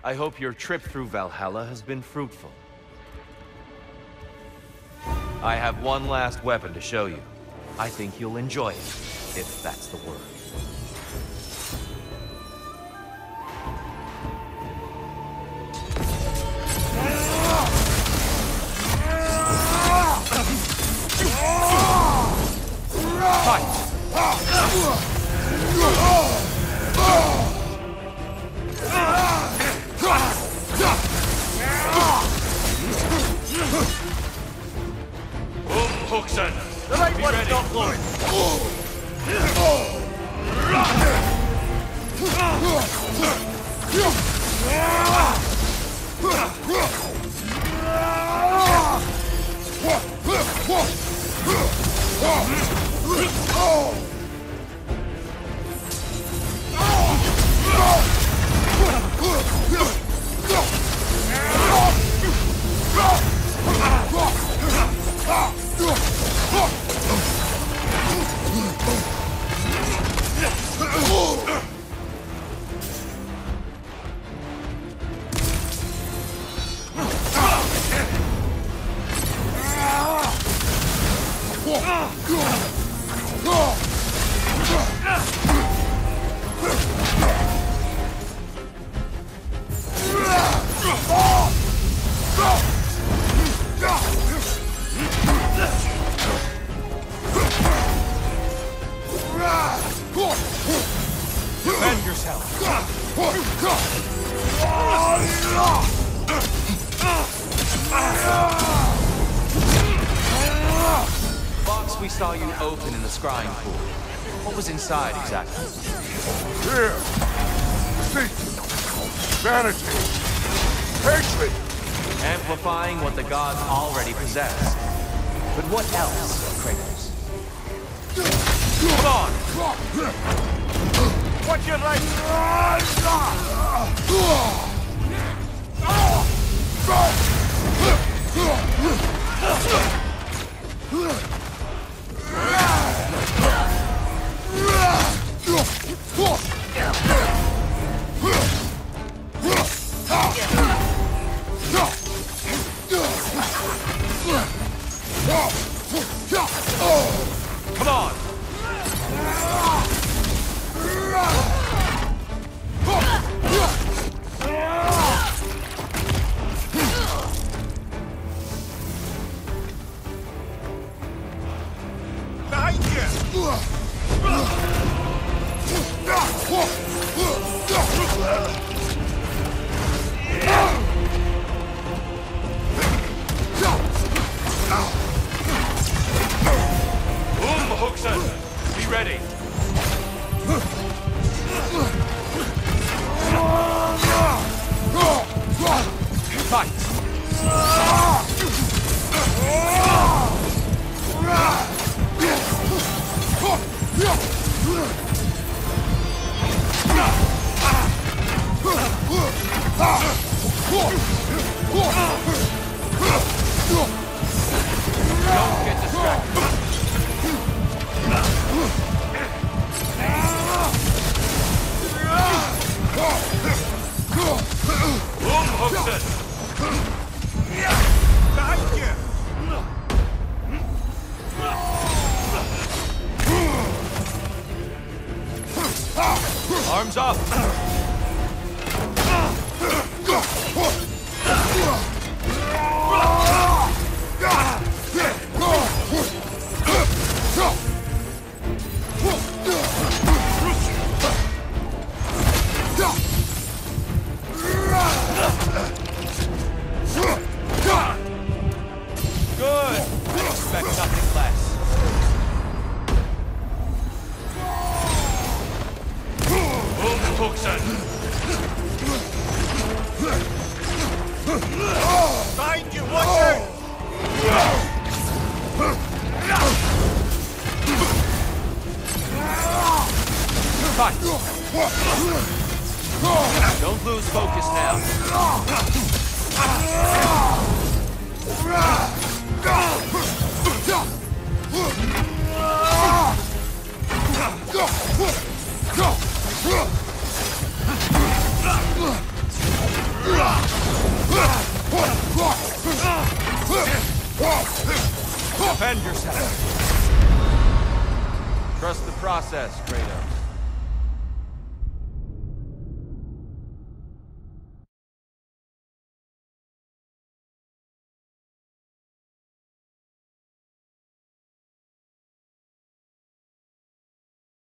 I hope your trip through Valhalla has been fruitful. I have one last weapon to show you. I think you'll enjoy it, if that's the word. Huxen! The right one's not blowing! Defend yourself! Box we saw you open in the scrying pool. What was inside exactly? Fear, deceit, vanity, hatred. Amplifying what the gods already possess. But what else, Kratos? Come on! Watch your right! Come on! Behind Huxen! Be ready! Fight! Don't get distracted. Huxen! Behind you! Arms up! Good! I expect nothing less. Huxen! Behind you! Watch out! Fight! Don't lose focus now. Defend yourself. Trust the process, Kratos.